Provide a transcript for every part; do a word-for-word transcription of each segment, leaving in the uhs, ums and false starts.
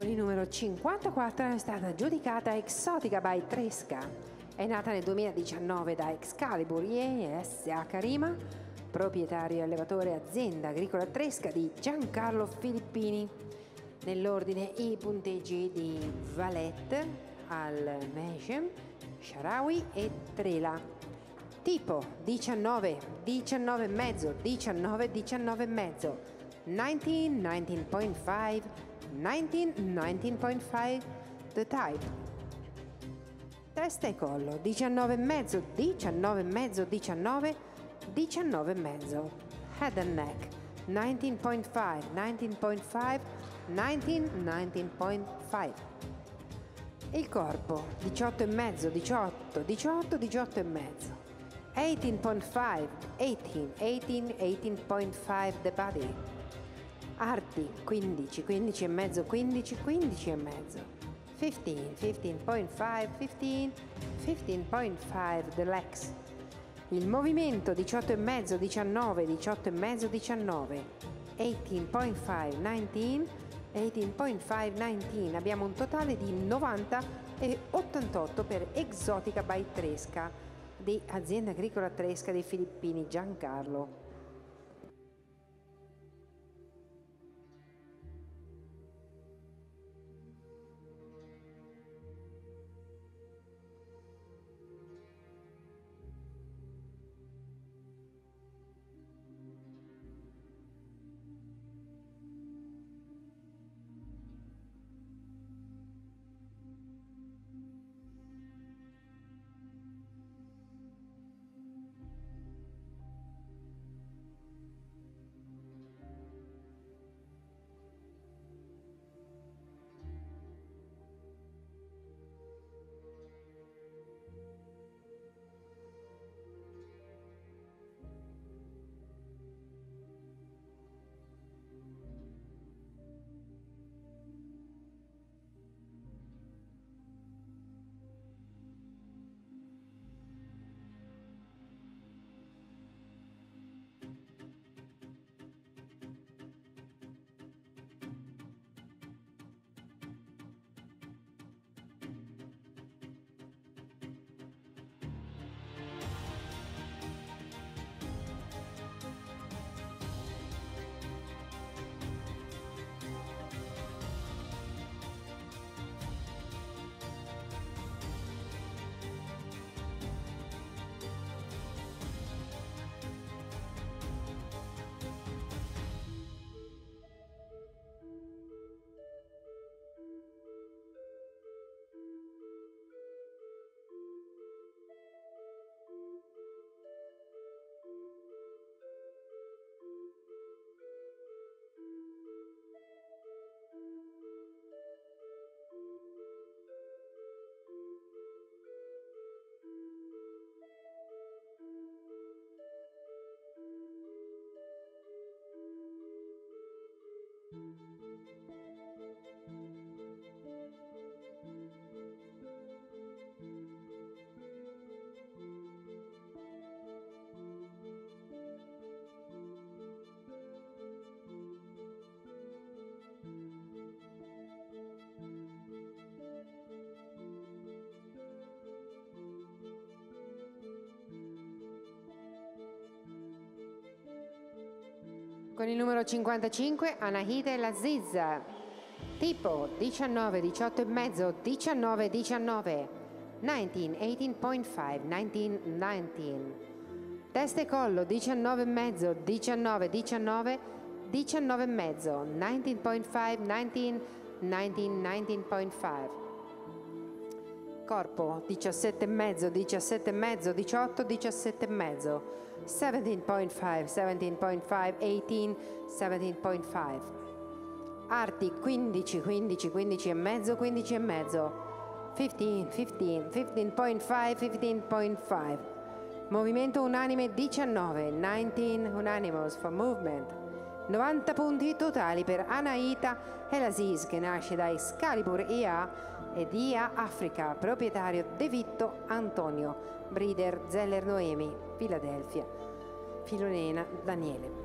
Con il numero cinquantaquattro è stata giudicata Exotica by Tresca. È nata nel duemiladiciannove da Excalibur I S H Rima, proprietario e allevatore azienda agricola Tresca di Giancarlo Filippini. Nell'ordine i punteggi di Valette, Al-Meshem, Sharawi e Trela. Tipo diciannove, diciannove e mezzo, diciannove, diciannove e mezzo, diciannove, diciannove point five, diciannove, diciannove point five. The type. Testa e collo, diciannove e mezzo, diciannove e mezzo, diciannove, diciannove e mezzo. Head and neck, diciannove point five, diciannove point five, diciannove, diciannove point five. Il corpo, diciotto e mezzo, diciotto, diciotto, diciotto e mezzo. eighteen point five, eighteen, eighteen, eighteen point five the body. Arti, quindici, quindici e mezzo, quindici, quindici e mezzo. fifteen, fifteen point five, fifteen, fifteen point five the legs. Il movimento, diciotto e mezzo, diciannove, diciotto e mezzo, diciannove. eighteen point five, nineteen, eighteen point five, nineteen. Abbiamo un totale di novanta e ottantotto per Exotica by Tresca di azienda agricola Tresca dei Filippini Giancarlo. Con il numero cinquantacinque, Anahita Laziz. Tipo diciannove, diciotto e mezzo, diciannove, diciannove. diciannove, eighteen point five, diciannove, diciannove. Testa e collo, diciannove e mezzo, diciannove, diciannove, diciannove e mezzo. diciannove point five, diciannove, diciannove, diciannove point five. Corpo, diciassette e mezzo, diciassette e mezzo, diciotto, diciassette e mezzo. seventeen point five, seventeen point five, eighteen, seventeen point five. Arti, quindici, quindici, quindici e mezzo, quindici e mezzo. fifteen, fifteen, fifteen point five, fifteen point five. Movimento unanime diciannove, nineteen unanimous for movement. novanta punti totali per Anahita Elaziz, che nasce da Excalibur I A ed I A Africa, proprietario De Vitto Antonio, breeder Zeller Noemi, Philadelphia, Filonena Daniele.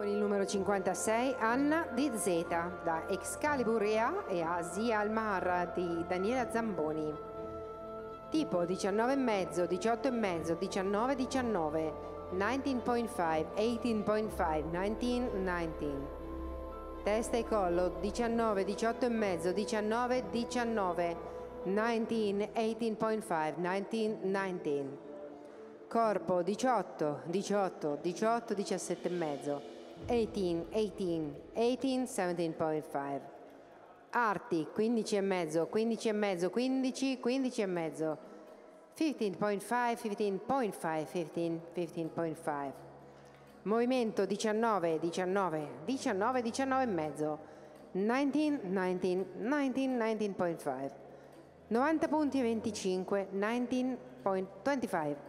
Con il numero cinquantasei Anna di Z da Excalibur E A e Asia Almar di Daniela Zamboni. Tipo diciannove e mezzo, diciotto e mezzo, diciannove diciannove, diciannove virgola cinque, diciotto virgola cinque, diciannove diciannove. Testa e collo diciannove, diciotto e mezzo, diciannove diciannove, diciannove, diciotto virgola cinque, diciannove diciannove. Corpo diciotto, diciotto, diciotto, diciassette e mezzo, diciotto, diciotto, diciotto, diciotto, diciannove virgola cinque. Arti quindici e mezzo, quindici e mezzo, quindici, quindici e mezzo, quindici virgola cinque, quindici virgola cinque, quindici, quindici virgola cinque. Movimento diciannove, diciannove, diciannove, diciannove e mezzo, diciannove, diciannove, diciannove, diciannove virgola cinque. novanta punti e venticinque, diciannove virgola venticinque.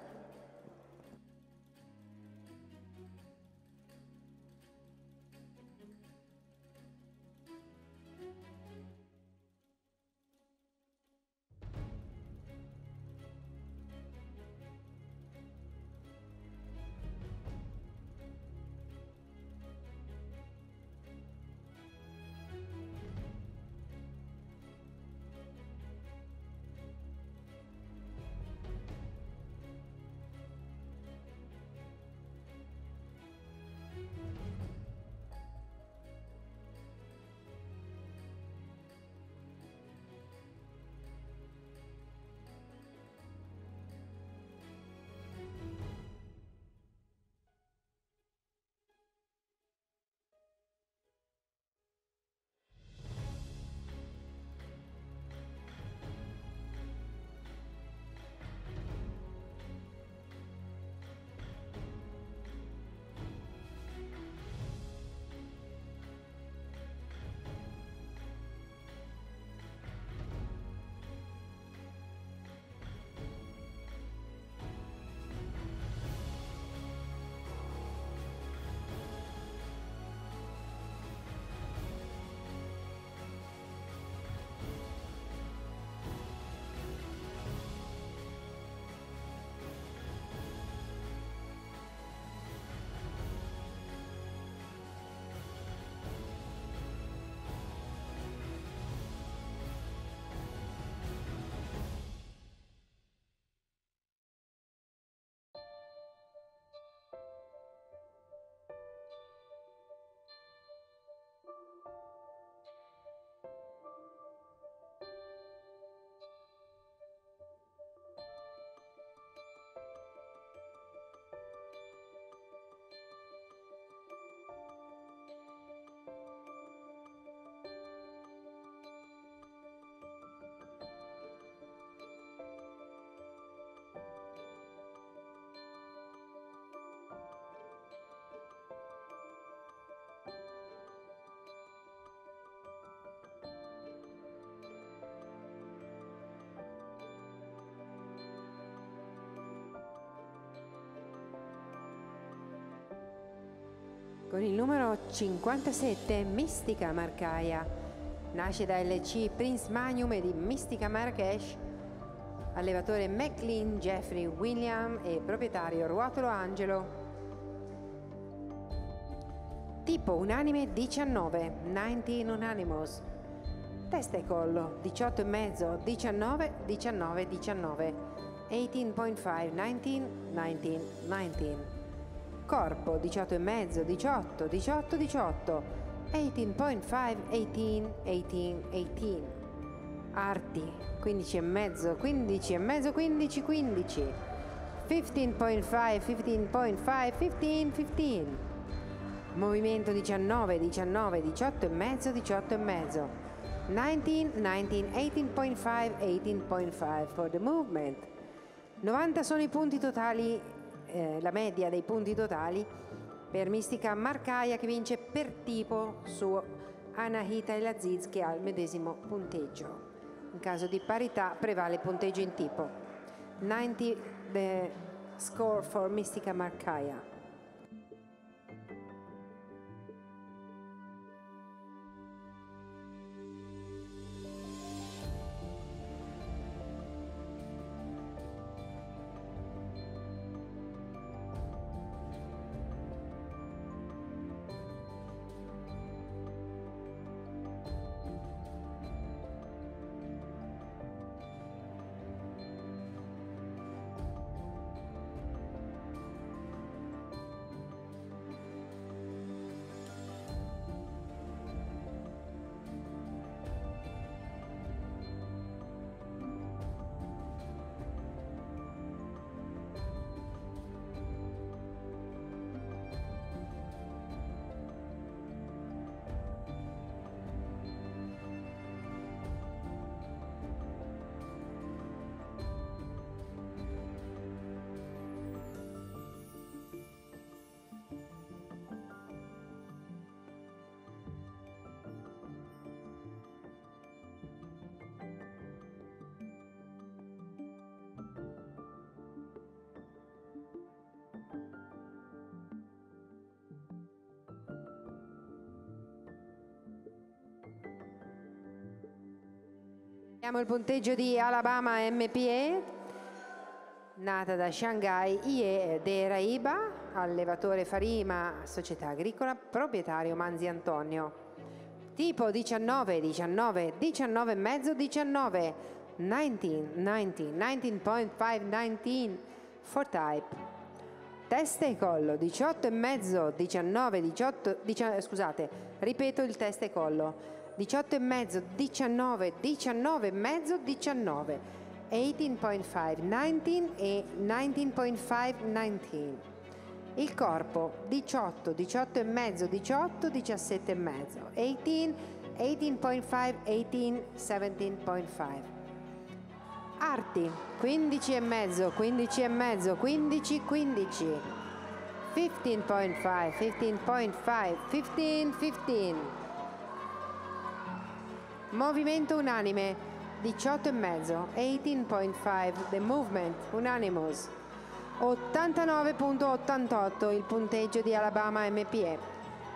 Con il numero cinquantasette Mistica Marcaia. Nasce da L C Prince Magnum e di Mistica Marrakesh. Allevatore McLean Jeffrey William e proprietario Ruotolo Angelo. Tipo unanime diciannove, diciannove unanimous. Testa e collo diciotto e mezzo, diciannove, diciannove, diciannove, diciotto virgola cinque, diciannove, diciannove, diciannove. Corpo diciotto e mezzo, diciotto, diciotto, diciotto, diciotto virgola cinque, diciotto, diciotto, diciotto. Arti quindici e mezzo, quindici e mezzo, quindici, quindici, quindici virgola cinque, quindici virgola cinque, quindici, quindici. Movimento diciannove, diciannove, diciotto e mezzo, diciotto e mezzo, diciannove, diciannove, diciotto virgola cinque, diciotto virgola cinque for the movement. novanta sono i punti totali, eh, la media dei punti totali per Mistica Marcaia, che vince per tipo su Anahita El Aziz, che ha il medesimo punteggio. In caso di parità prevale il punteggio in tipo. novanta the score for Mistica Marcaia. Abbiamo il punteggio di Alabama M P E, nata da Shanghai Ie Deraiba, allevatore Farima, società agricola, proprietario Manzi Antonio. Tipo diciannove, diciannove, diciannove e mezzo, diciannove, diciannove, diciannove, diciannove point cinque, diciannove for type. Testa e collo diciotto e mezzo, diciannove, diciotto, diciannove, scusate, ripeto il testa e collo. diciotto e mezzo, diciannove, diciannove e mezzo, diciannove, diciotto point cinque, diciannove e diciannove point cinque, diciannove. Il corpo diciotto, diciotto e mezzo, diciotto, diciassette e mezzo, diciotto, diciotto point cinque, diciotto, diciassette point cinque. Arti quindici e mezzo, quindici e mezzo, quindici, quindici, quindici point cinque, quindici point cinque, quindici, quindici. Movimento unanime diciotto e mezzo, diciotto point cinque, the movement unanimous, ottantanove virgola ottantotto il punteggio di Alabama M P E.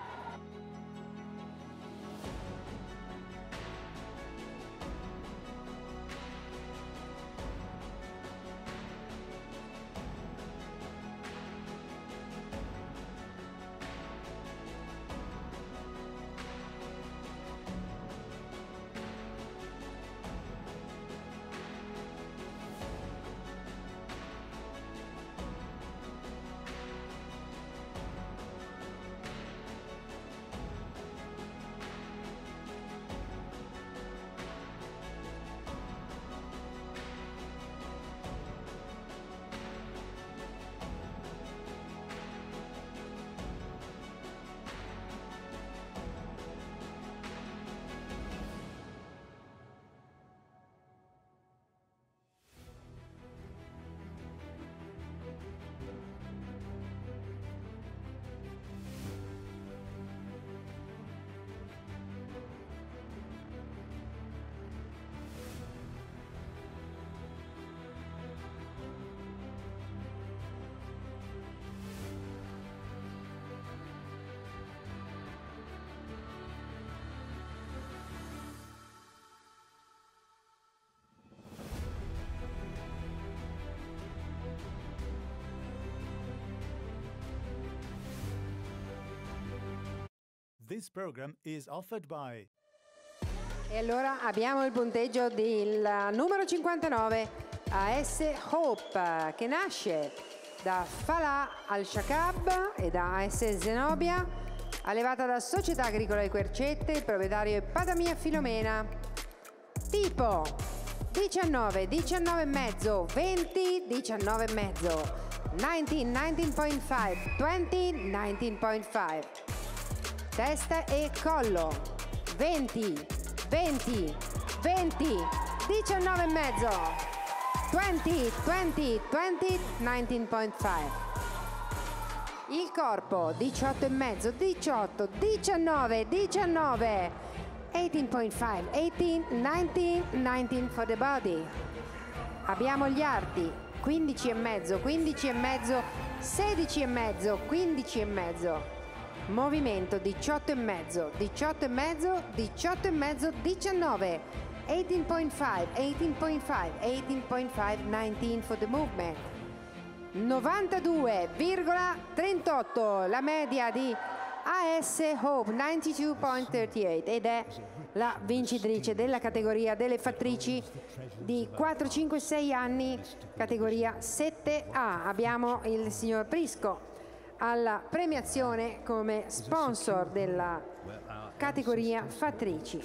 This program is offered by. E allora abbiamo il punteggio del numero cinquantanove, A S Hope, che nasce da Falah Al-Shakab e da A S Zenobia, allevata da Società Agricola di Quercette, il proprietario è Padamia Filomena. Tipo diciannove, diciannove e mezzo, venti, diciannove e mezzo, diciannove, diciannove point cinque, venti, diciannove point cinque. Testa e collo venti, venti, venti, diciannove e mezzo, venti, venti, venti, diciannove point cinque. Il corpo diciotto e mezzo, diciotto, diciannove, diciannove, diciotto point cinque, diciotto, diciannove, diciannove for the body. Abbiamo gli arti quindici e mezzo, quindici e mezzo, sedici e mezzo, quindici e mezzo. Movimento diciotto e mezzo, diciotto e mezzo, diciotto e mezzo, diciannove, diciotto point cinque, diciotto point cinque, diciotto point cinque, diciannove for the movement. novantadue virgola trentotto la media di A S Hope, novantadue point trentotto, ed è la vincitrice della categoria delle fattrici di quattro, cinque, sei anni, categoria sette A. Abbiamo il signor Prisco alla premiazione come sponsor della categoria fattrici.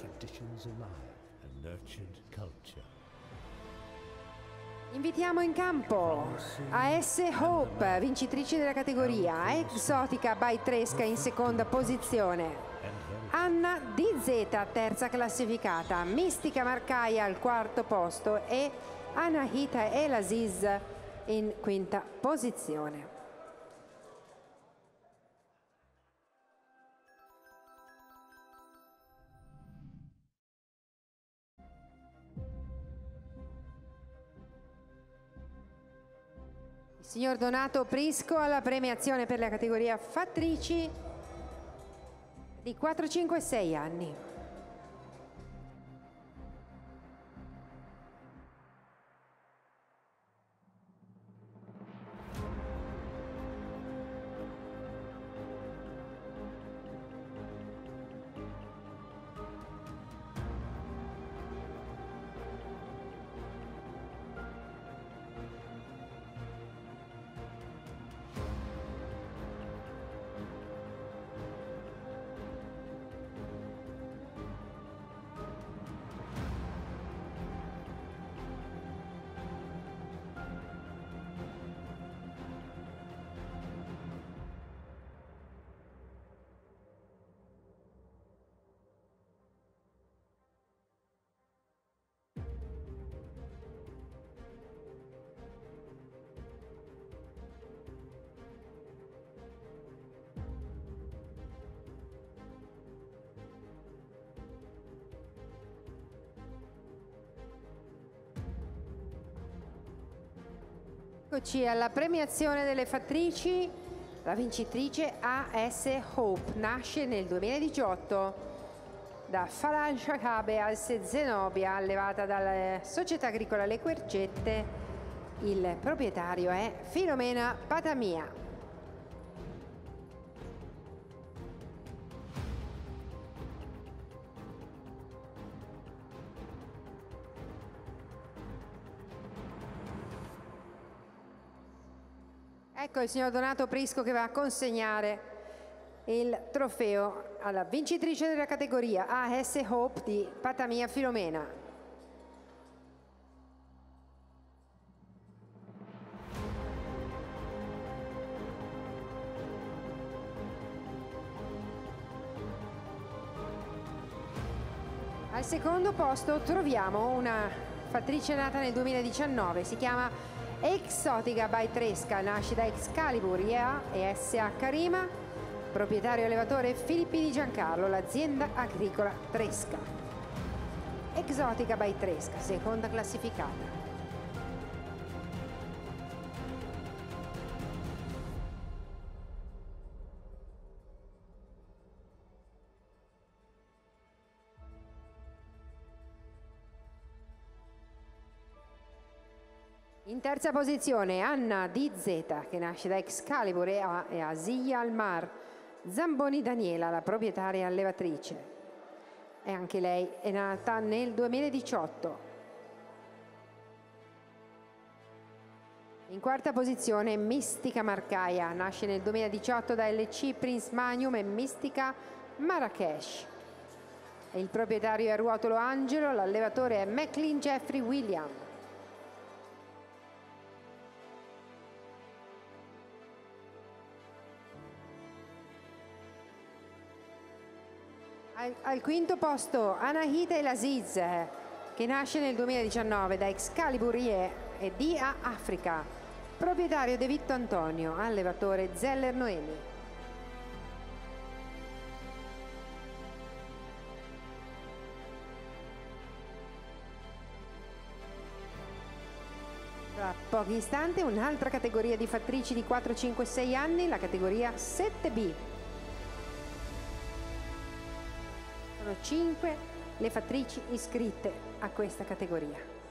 Invitiamo in campo A S Hope, vincitrice della categoria, Exotica by Tresca in seconda posizione, Anna D Z terza classificata, Mistica Marcaia al quarto posto e Anahita El Aziz in quinta posizione. Signor Donato Prisco alla premiazione per la categoria fattrici di quattro, cinque, sei anni. Eccoci alla premiazione delle fattrici. La vincitrice A S Hope nasce nel duemiladiciotto da Falangia Cabe Alse Zenobia, allevata dalla Società Agricola Le Quercette. Il proprietario è Filomena Patamia. Ecco il signor Donato Prisco che va a consegnare il trofeo alla vincitrice della categoria A S Hope di Patamia Filomena. Al secondo posto troviamo una fattrice nata nel duemiladiciannove, si chiama Exotica by Tresca, nasce da Excalibur I A e S H Rima, proprietario allevatore Filippini Giancarlo, l'azienda agricola Tresca. Exotica by Tresca, seconda classificata. In terza posizione Anna D Z, che nasce da Excalibur E A e Asia Almar. Zamboni Daniela, la proprietaria allevatrice. E anche lei è nata nel duemiladiciotto. In quarta posizione Mistica Marcaia, nasce nel duemiladiciotto da L C Prince Magnum e Mistica Marrakesh. E il proprietario è Ruotolo Angelo, l'allevatore è McLean Jeffrey William. Al, al quinto posto Anahita El Aziz, che nasce nel duemiladiciannove da Excalibur I E e D A Africa, proprietario De Vitto Antonio, allevatore Zeller Noemi. Tra pochi istanti un'altra categoria di fattrici di quattro, cinque, sei anni, la categoria sette B. Sono cinque le fattrici iscritte a questa categoria.